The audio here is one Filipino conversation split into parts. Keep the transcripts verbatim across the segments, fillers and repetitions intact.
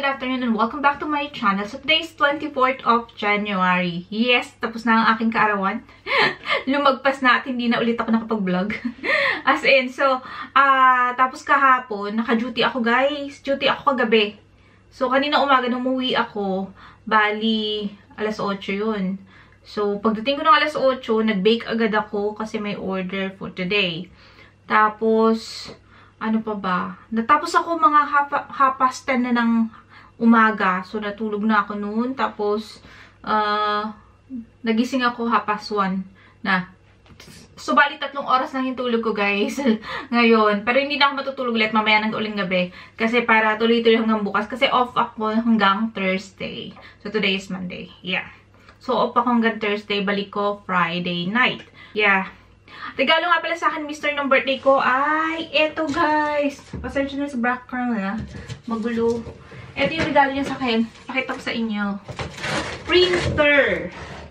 good afternoon, and welcome back to my channel. So today is twenty-fourth of January. Yes, tapos na ang aking kaarawan. Lumagpas na at hindi na ulit ako nakapag-vlog. As in, so, uh, tapos kahapon, naka-duty ako guys. Duty ako kagabi. So, kanina umaga nung umuwi ako, bali, alas otso yun. So, pagdating ko ng alas otso, nag-bake agad ako kasi may order for today. Tapos, ano pa ba? Natapos ako mga half, half past ten na ng umaga. So, natulog na ako noon. Tapos, uh, nagising ako half past one na. So, bali tatlong oras lang yung tulog ko, guys. Ngayon. Pero hindi na ako matutulog ulit mamaya ng uling gabi. Kasi para tuloy-tuloy hanggang bukas. Kasi off ako hanggang Thursday. So, today is Monday. Yeah. So, off ako hanggang Thursday. Balik ko Friday night. Yeah. Regalo nga pala sa akin, mister ng birthday ko, ay, eto guys. Pasensya na sa background na. Magulo. Eto yung regalo niya sa akin. Pakita ko sa inyo. Printer.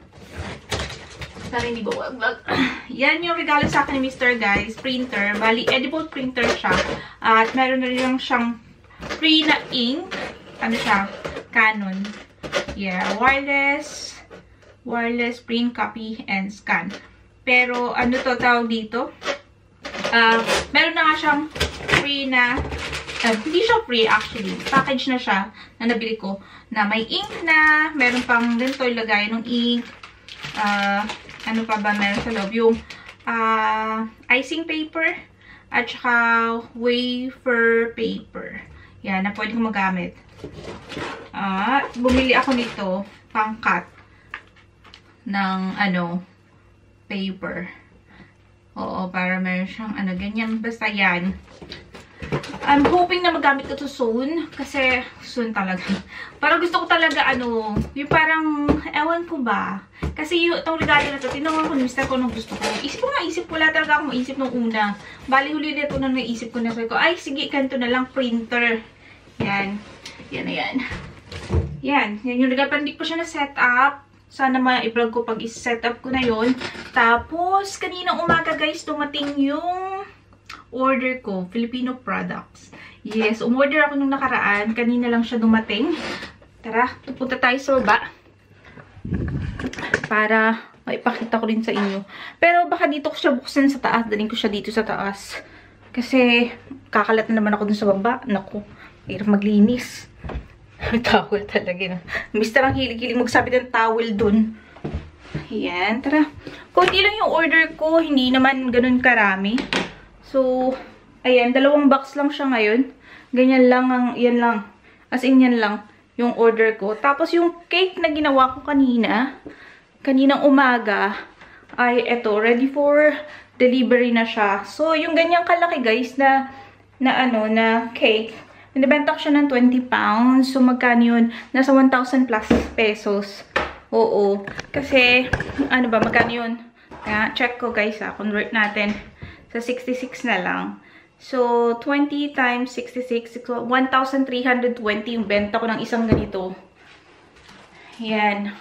Sana hindi ba wag-wag. Yan yung regalo sa akin ni mister guys. Printer. Bali, edible printer siya. At meron na rin siyang free na ink. Ano siya? Canon. Yeah. Wireless. Wireless print, copy, and scan. Pero, ano to tawag dito? Uh, meron na nga siyang free na, uh, hindi siya free actually. Package na siya na nabili ko. Na may ink na, meron pang ganito ilagay ng ink. Uh, ano pa ba meron sa loob? Yung uh, icing paper at saka wafer paper. Yan, na pwede kong magamit. At, uh, bumili ako nito, pang cut ng ano, paper. Oo, para meron siyang ano, ganyan. Basta yan. I'm hoping na magamit ko to soon. Kasi, soon talaga. Parang gusto ko talaga, ano, yung parang, ewan ko ba. Kasi yung, itong regalo na to, tinanong ko ni mister ko nung gusto ko. Isip ko nga, isip ko. Wala talaga akong maisip nung una. Bali, huli na ito nang naisip ko na. Sabi ko, ay, sige, kanto na lang, printer. Yan. Yan na yan. Yan. Yan yung regalo. Parang hindi ko siya na-set up. Sana ma-i-vlog ko pag i-set up ko na yon. Tapos, kaninang umaga guys, dumating yung order ko. Filipino products. Yes, umorder ako nung nakaraan. Kanina lang siya dumating. Tara, pupunta tayo sa baba. Para maipakita ko rin sa inyo. Pero baka dito ko siya buksan sa taas. Daling ko siya dito sa taas. Kasi, kakalat na naman ako dun sa baba. Naku, hirap maglinis. Towel talaga na. mister ang hilig-hilig magsabi ng towel dun. Ayan, tara. Kunti lang yung order ko. Hindi naman ganun karami. So, ayan. Dalawang box lang siya ngayon. Ganyan lang ang, yan lang. As in, yan lang yung order ko. Tapos, yung cake na ginawa ko kanina, kaninang umaga, ay eto, ready for delivery na siya. So, yung ganyang kalaki, guys, na, na ano, na cake, nabenta ko siya ng twenty pounds. So, magkano yun? Nasa one thousand plus pesos. Oo. Kasi, ano ba, magkano yun? Kaya, check ko guys ha. Convert natin sa sixty-six na lang. So, twenty times sixty-six, one thousand three hundred twenty yung benta ko ng isang ganito. Yan.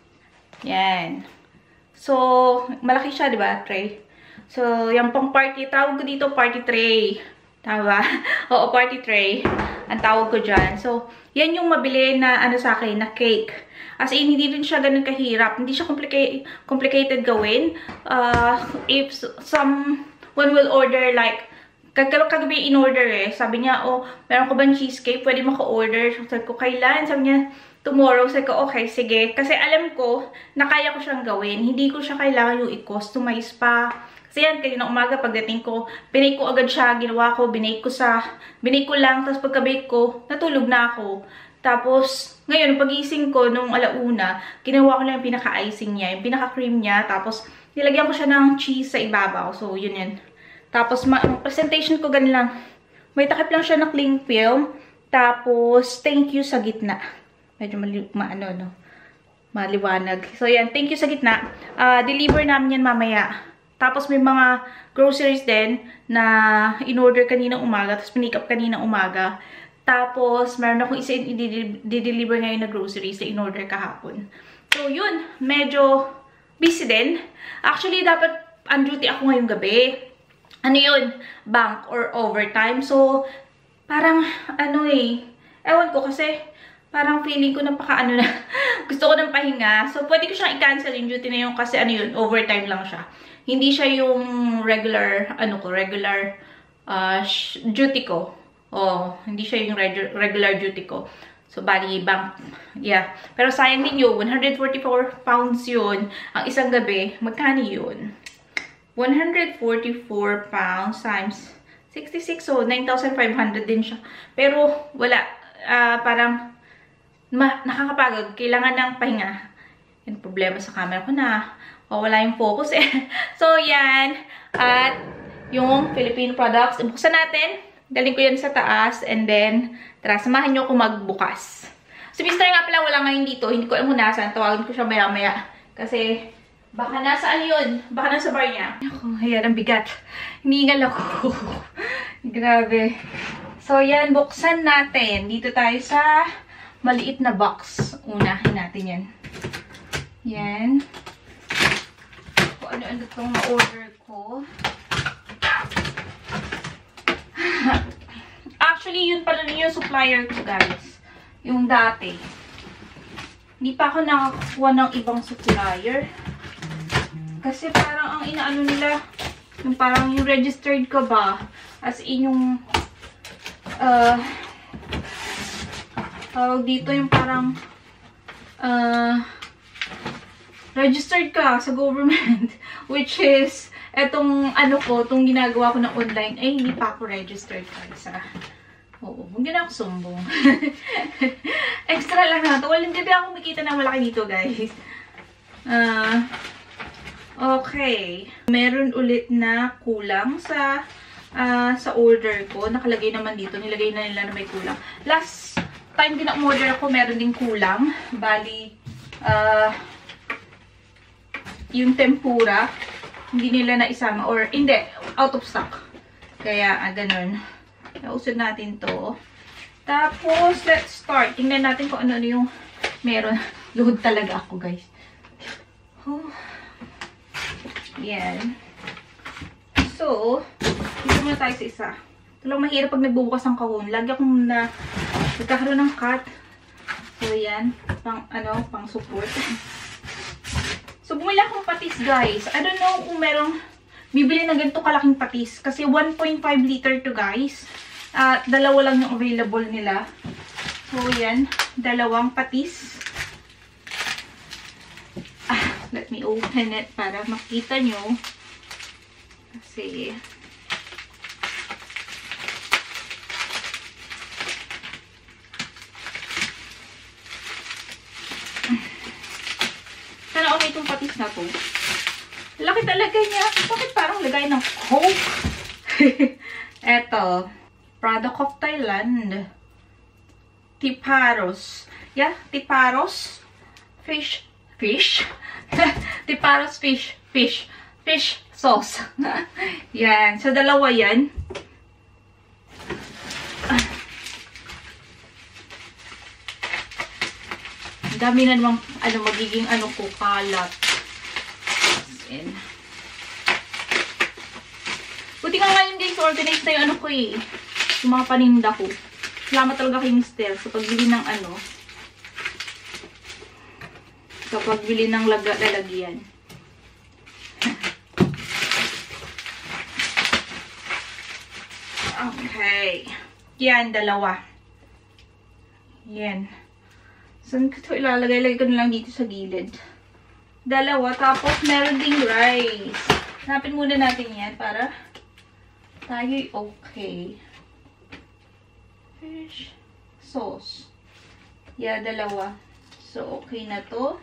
Yan. So, malaki siya, di ba? Tray. So, yung pang party, tawag ko dito party tray. Tama? Oo, party tray. Ang tawag ko dyan. So, yan yung mabili na, ano sa akin, na cake. As in, hindi rin siya ganun kahirap. Hindi siya complicated, complicated gawin. Uh, if someone will order, like, kagabi in-order eh. Sabi niya, oh, meron ko bang cheesecake? Pwede maka-order. Sabi ko, kailan? Sabi niya, tomorrow. Sabi ko, okay, sige. Kasi alam ko, na kaya ko siyang gawin. Hindi ko siya kailangan yung i-customize pa. Kasi yan, kanina umaga, pagdating ko, binake ko agad siya, ginawa ko, binake ko sa, binake ko lang, tapos pagka-bake ko, natulog na ako. Tapos, ngayon, pag-gising ko, nung alauna, ginawa ko lang yung pinaka-icing niya, yung pinaka-cream niya, tapos, nilagyan ko siya ng cheese sa ibabaw. So, yun yun. Tapos, presentation ko ganun lang. May takip lang siya na cling film, tapos, thank you sa gitna. Medyo mali, ma, ano, no, maliwanag. So, yan, thank you sa gitna. Uh, deliver namin yan mamaya. Tapos may mga groceries din na in-order kaninang umaga. Tapos pinick up kaninang umaga. Tapos meron akong isa i-deliver ngayon na groceries na in-order kahapon. So yun, medyo busy din. Actually, dapat on duty ako ngayong gabi. Ano yun? Bank or overtime. So, parang ano eh, Ewan ko kasi parang feeling ko napaka ano na. Gusto ko ng pahinga. So, pwede ko siyang i-cancel yung duty na yun kasi ano yun, overtime lang siya. Hindi siya yung regular, ano ko, regular uh, duty ko. Oh, hindi siya yung regu regular duty ko. So, bali, bank, yeah. Pero sayang din yun, one hundred forty-four pounds yun. Ang isang gabi, magkano yun? one hundred forty-four pounds times sixty-six, so nine thousand five hundred din siya. Pero, wala, uh, parang, ma nakakapagod. Kailangan ng pahinga. Yung problema sa camera ko na, o wala yung focus eh. So, yan. At, yung Filipino products, ibuksan natin. Daling ko yan sa taas, and then, tara, samahan nyo ako magbukas. Si Mister nga pala, wala ngayon dito. Hindi ko alam kung nasaan. Tawagan ko siya maya-maya. Kasi, baka nasaan yun? Baka nasa bar niya. Ako, ayan, ang bigat. Hinihingal ako. Grabe. So, yan, buksan natin. Dito tayo sa maliit na box. Unahin natin yan. Yan. Kung ano-ano itong ma-order ko. Actually, yun pala yung supplier ko, guys. Yung dati. Hindi pa ako nakakuha ng ibang supplier. Kasi parang ang inaano nila, yung parang yung registered ka ba? As in yung, uh, tawag dito yung parang, uh, registered ka sa government. Which is, etong ano ko, itong ginagawa ko ng online, ay hindi pa ako registered ka sa, oo, hindi na ako sumbong. Extra lang na ito. Well, hindi ba ako makita na malaki dito, guys. Ah, uh, okay. Meron ulit na kulang sa uh, sa order ko. Nakalagay naman dito. Nilagay na nila na may kulang. Last time din na order ako, meron din kulang. Bali, uh, yung tempura, hindi nila na isama. Or, hindi, out of stock. Kaya, ah, ganun. Nausod natin to. Tapos, let's start. Tingnan natin kung ano yung meron. Load talaga ako, guys. Oh. Yan. So, dito muna tayo sa isa. Ito lang mahirap pag nagbubukas ang kahon. Lagi akong na, nagkakaroon ng cut. So, yan. Pang, ano, pang support. So, bumili akong patis, guys. I don't know kung merong bibili ng ganito kalaking patis. Kasi one point five liter to, guys. At uh, dalawa lang yung available nila. So, yan. Dalawang patis. Ah, let me open it para makita nyo. Kasi, sana okay itong patis na to. Laki talaga niya. Bakit parang lagay ng Coke? Eto. Product of Thailand. Tiparos. Yeah, Tiparos. Fish. Fish? Tiparos fish. Fish. Fish sauce. Yan. So, dalawa yan. Dami na namang, ano, magiging, ano ko, kalat. Yan. Buti nga ngayon, guys, organized na yung, ano ko, eh. Yung mga paninda ko. Salamat talaga kay Mister sa pagbili ng, ano, sa pagbili ng lalagyan. Okay. Yan, dalawa. Yan. Saan ko ito ilalagay? Lagay ko na lang dito sa gilid. Dalawa. Tapos, meron ding rice. Hanapin muna natin yan para tayo'y okay. Fish sauce. Yeah, dalawa. So, okay na to.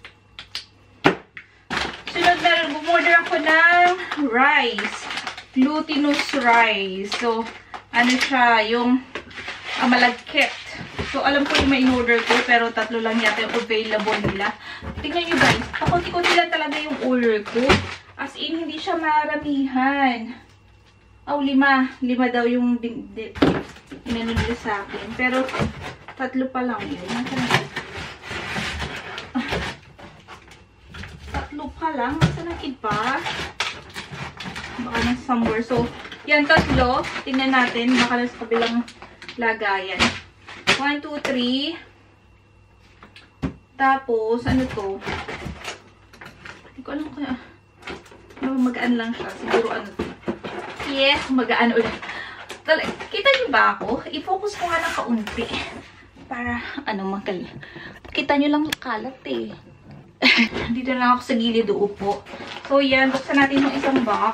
Sunod na, bumorder ako ng rice. Glutinous rice. So, ano siya, yung uh, malagkit. So, alam ko yung may in-order ko, pero tatlo lang yata yung available nila. Tingnan nyo, guys. Pakunti-kunti lang talaga yung order ko. As in, hindi siya maramihan. Oh, lima. Lima daw yung inano nila sa akin. Pero, tatlo pa lang yun. Tatlo pa lang? Masa ng iba? Baka nang somewhere. So, yan, tatlo. Tingnan natin. Baka nasa kabilang lagayan. one, two, three. Tapos, ano to? Hindi ko alam kaya. No, magaan lang siya. Siguro ano to. Yes, magaan ulit. Kita niyo ba ako? I-focus ko nga ng kaunti. Para, ano, magal. Kita niyo lang kalat eh. Dito na lang ako sa gilid uupo. So, yan. Buksan natin yung isang box.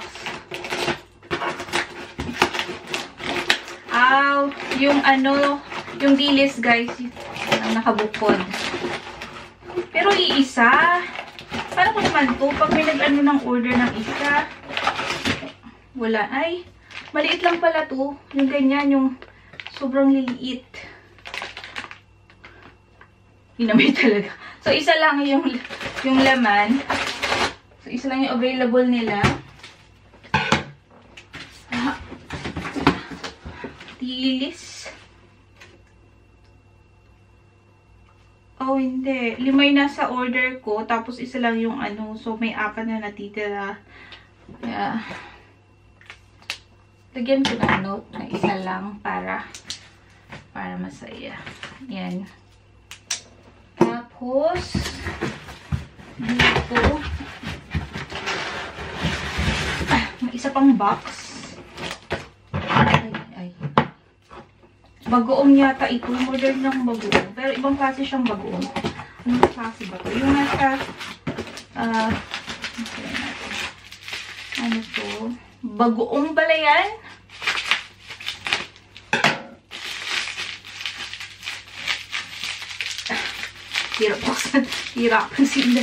Aw, yung ano, yung dilis, guys. Yung nakabukod. Pero iisa. Paano ko naman to? Pag may nag-ano ng order ng isa. Wala. Ay, maliit lang pala to. Yung ganyan, yung sobrang liliit. Hinamay talaga. So, isa lang yung, yung laman. So, isa lang yung available nila. Ah. Dilis. Oh, hindi. Lima yung nasa order ko. Tapos, isa lang yung ano. So, may apat na natitira. Kaya, lagyan ko ng note na isa lang para para masaya. Yan. Tapos, dito, ah, may isa pang box. Ay, ay. Bagoong yata ito. Order ng bagoong. Pero ibang klase siyang bagoong. Anong klase ba ito? Yung nasa, ah, uh, ano to? Bagoong pala yan? Hirap buksan. Hirap ang sila.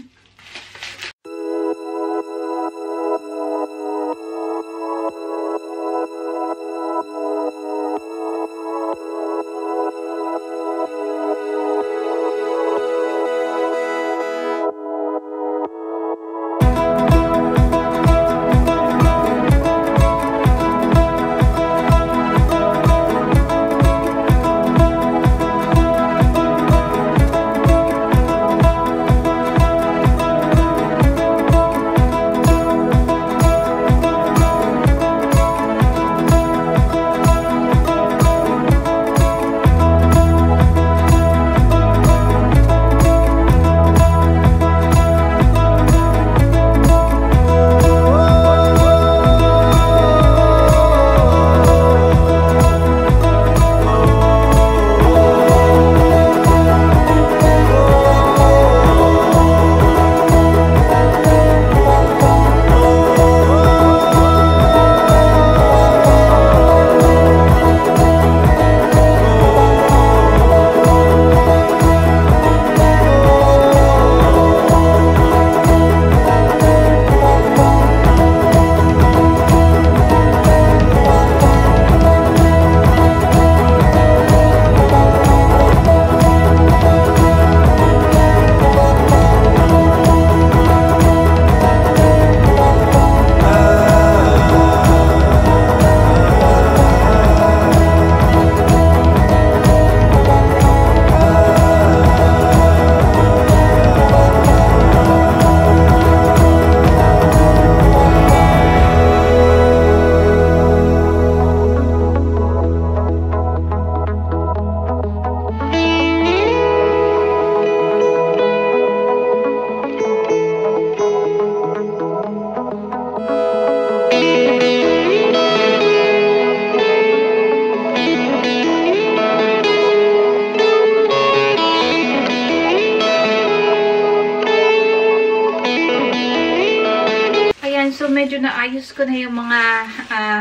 So, medyo naayos ko na yung mga uh,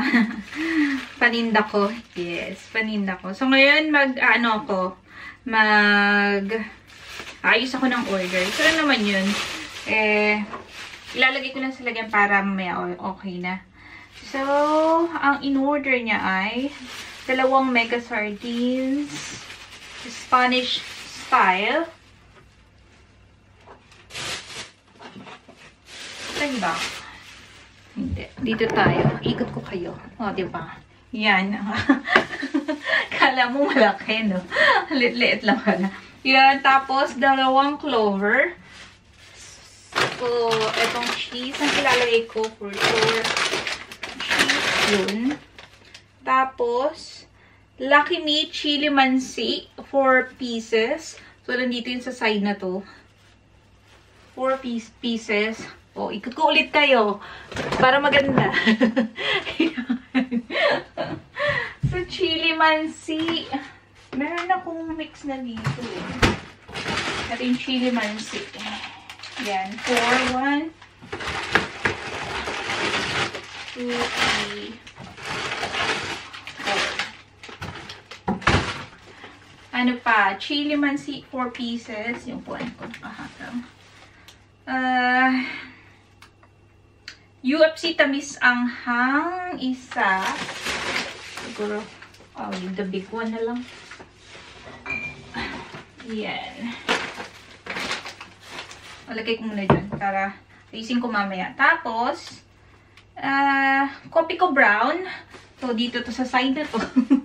paninda ko. Yes, paninda ko. So, ngayon, mag, ano ako, mag, ayos ako ng order. So, ano naman yun? Eh, ilalagay ko lang sa lagyan para mamaya okay na. So, ang in-order niya ay dalawang mega sardines, Spanish style. Saan ba? Hindi. Dito tayo. Ikot ko kayo. O, diba? Yan. Kala mo malaki, no? Lit-liit lang pala. Yan. Tapos, dalawang clover. So, etong cheese. Ang ilalagay ko for sure. Cheese yun. Tapos, Lucky Me Chili Mansi. four pieces. So, nandito yun sa side na to. four piece pieces. O, ikot ko ulit kayo. Para maganda. So, Chili Mansi. Meron akong mix na dito eh. Ito yung Chili Mansi. Yan. four, one, two, three, four. Ano pa? Chili Mansi, four pieces. Yung po, ano ko nakahakang. Uh, U F C Tamis Anghang, isa. Siguro, oh, the big one na lang. Yan. Malagay ko muna dyan para ayusin ko mamaya. Tapos, uh, Coffee ko Brown. So, dito to sa side na to.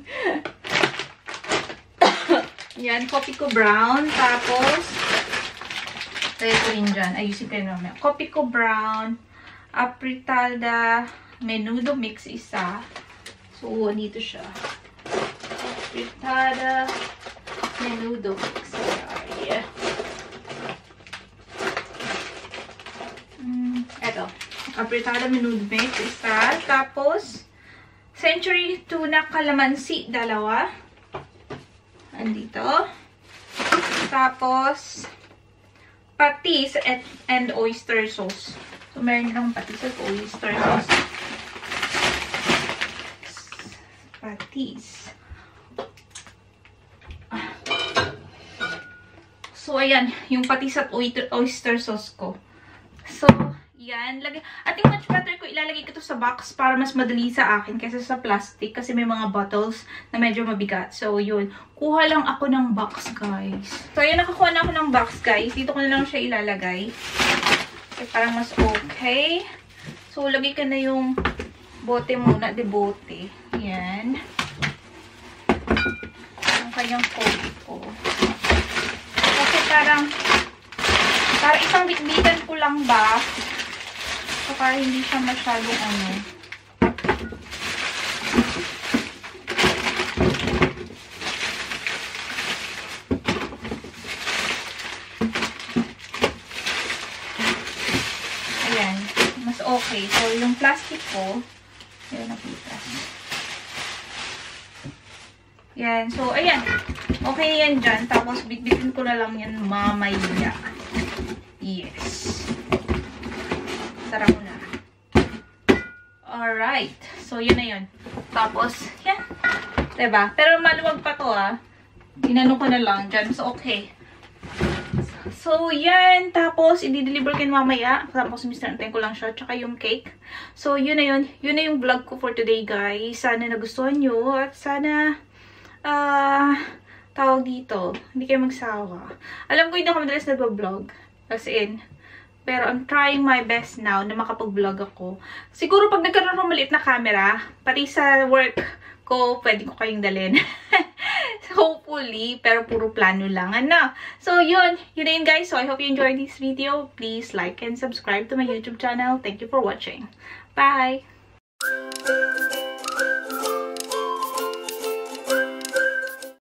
Yan, Coffee ko Brown. Tapos, tayo ko rin dyan. Ayusin ko rin mamaya. Coffee ko Brown. Apritalda Menudo Mix isa. So, dito siya. Apritalda Menudo Mix. Yeah. Mm, eto. Apritalda Menudo Mix isa. Tapos, Century Tuna Calamansi, dalawa. Andito. Tapos, patis at, and oyster sauce. So, meron akong patis at oyster sauce. Patis. So, ayan. Yung patis at oyster sauce ko. So, yan. Lagay. I think much better ko ilalagay ko to sa box para mas madali sa akin kaysa sa plastic. Kasi may mga bottles na medyo mabigat. So, yun. Kuha lang ako ng box, guys. So, ayan. Nakakuha na ako ng box, guys. Dito ko na lang siya ilalagay. Kasi parang mas okay. So, lagay ka na yung bote muna. De bote. Yan. Yung kanyang coat ko. Kasi parang parang isang bitbitan ko lang ba? So, para hindi siya masyadong ano. Ayan. Mas okay. So, yung plastic ko, yun, nakita. Yan. So, ayan. Okay yan dyan. Tapos, bitbitin ko na lang yan mamaya. Yes. Sarap mo na. Alright. So, yun na yun. Tapos, yan. Diba? Pero maluwag pa to, ah. Inano ko na lang dyan. So, okay. So, yan. Tapos, i-deliver ko mamaya. Tapos, mistantayin ko lang siya. Tsaka yung cake. So, yun na yun. Yun na yung vlog ko for today, guys. Sana nagustuhan nyo. At sana, ah, uh, tawag dito. Hindi kayo magsawa. Alam ko, hindi ako madalas nag-vlog. As in. Pero, I'm trying my best now na makapag-vlog ako. Siguro, pag nagkaroon ng maliit na camera, pati sa work ko, pwede ko kayong dalhin. Hopefully, pero puro plano lang. Ano? So, yun. Yun na yun, guys. So, I hope you enjoyed this video. Please like and subscribe to my YouTube channel. Thank you for watching. Bye!